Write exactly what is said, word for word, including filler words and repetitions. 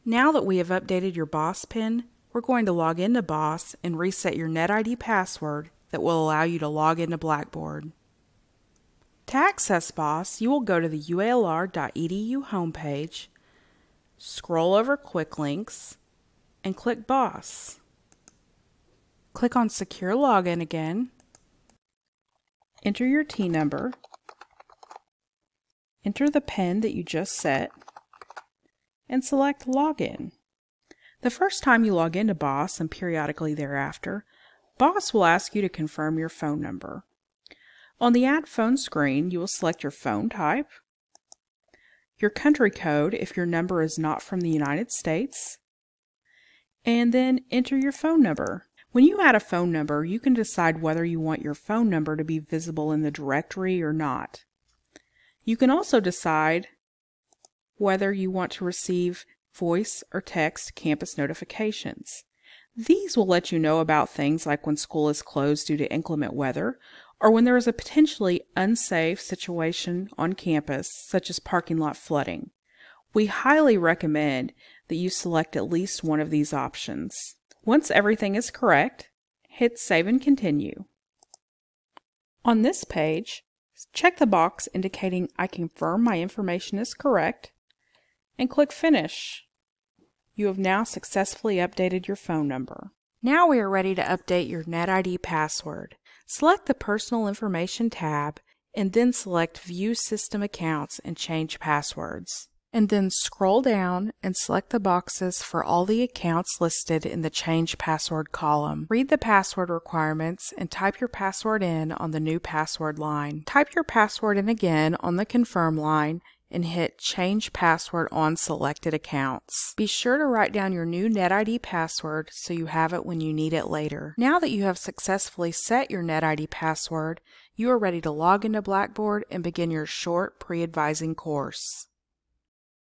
Now that we have updated your BOSS PIN, we're going to log into BOSS and reset your NetID password that will allow you to log into Blackboard. To access BOSS, you will go to the U A L R dot E D U homepage, scroll over Quick Links, and click BOSS. Click on Secure Login again, enter your T number, enter the PIN that you just set, and select Login. The first time you log into BOSS and periodically thereafter, BOSS will ask you to confirm your phone number. On the Add Phone screen, you will select your phone type, your country code if your number is not from the United States, and then enter your phone number. When you add a phone number, you can decide whether you want your phone number to be visible in the directory or not. You can also decide whether you want to receive voice or text campus notifications. These will let you know about things like when school is closed due to inclement weather, or when there is a potentially unsafe situation on campus, such as parking lot flooding. We highly recommend that you select at least one of these options. Once everything is correct, hit Save and Continue. On this page, check the box indicating I confirm my information is correct, and click Finish. You have now successfully updated your phone number. Now we are ready to update your NetID password. Select the Personal Information tab and then select View System Accounts and Change Passwords. And then scroll down and select the boxes for all the accounts listed in the Change Password column. Read the password requirements and type your password in on the new password line. Type your password in again on the Confirm line and hit Change Password on selected accounts. Be sure to write down your new NetID password so you have it when you need it later. Now that you have successfully set your NetID password, you are ready to log into Blackboard and begin your short pre-advising course.